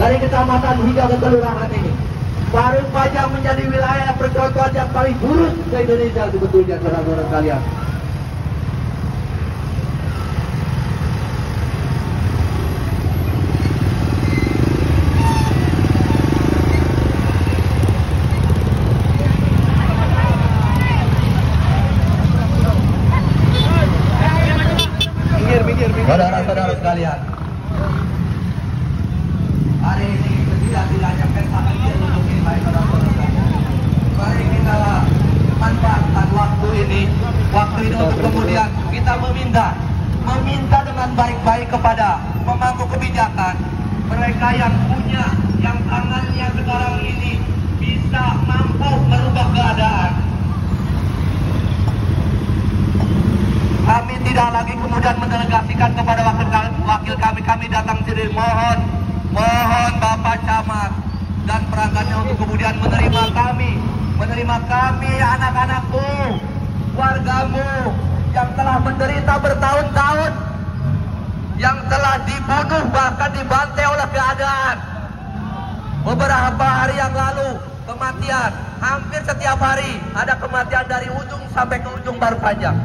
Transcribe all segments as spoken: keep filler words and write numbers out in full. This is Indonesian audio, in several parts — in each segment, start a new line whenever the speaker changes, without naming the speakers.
dari kecamatan hingga ke kelurahan ini. Parung Panjang menjadi wilayah percontohan yang paling buruk ke Indonesia sebetulnya, saudara-saudara sekalian. Saudara-saudara sekalian, hari ini tidak-tidaknya pesta kecil untuk kita, saudara-saudara sekalian. Mari kita manfaatkan waktu ini, waktu ini untuk kemudian kita meminta, meminta dengan baik-baik kepada pemangku kebijakan, mereka yang punya, yang tangannya sekarang ini bisa mampu merubah keadaan. Kami tidak lagi kemudian mendelegasikan kepada wakil, wakil kami, kami datang sendiri. Mohon, mohon Bapak Camat dan perangkatnya untuk kemudian menerima kami, menerima kami, anak-anakmu, wargamu yang telah menderita bertahun-tahun, yang telah dibunuh bahkan dibantai oleh keadaan. Beberapa hari yang lalu kematian, hampir setiap hari ada kematian dari ujung sampai ke ujung Parung Panjang.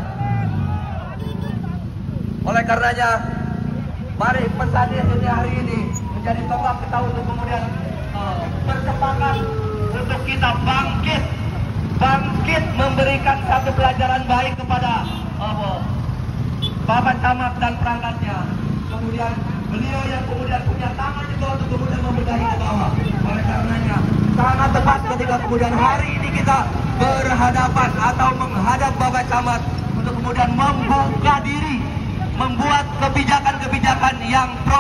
Oleh karenanya, mari pesannya ini hari ini menjadi tonggak kita untuk kemudian uh, bersepakat untuk kita bangkit, bangkit memberikan satu pelajaran baik kepada uh, Bapak Camat dan perangkatnya. Kemudian beliau yang kemudian punya tangan juga untuk kemudian membenahi ke bawah. Oleh karenanya, sangat tepat ketika kemudian hari ini kita berhadapan atau menghadap Bapak Camat untuk kemudian membuka diri, membuat kebijakan-kebijakan yang pro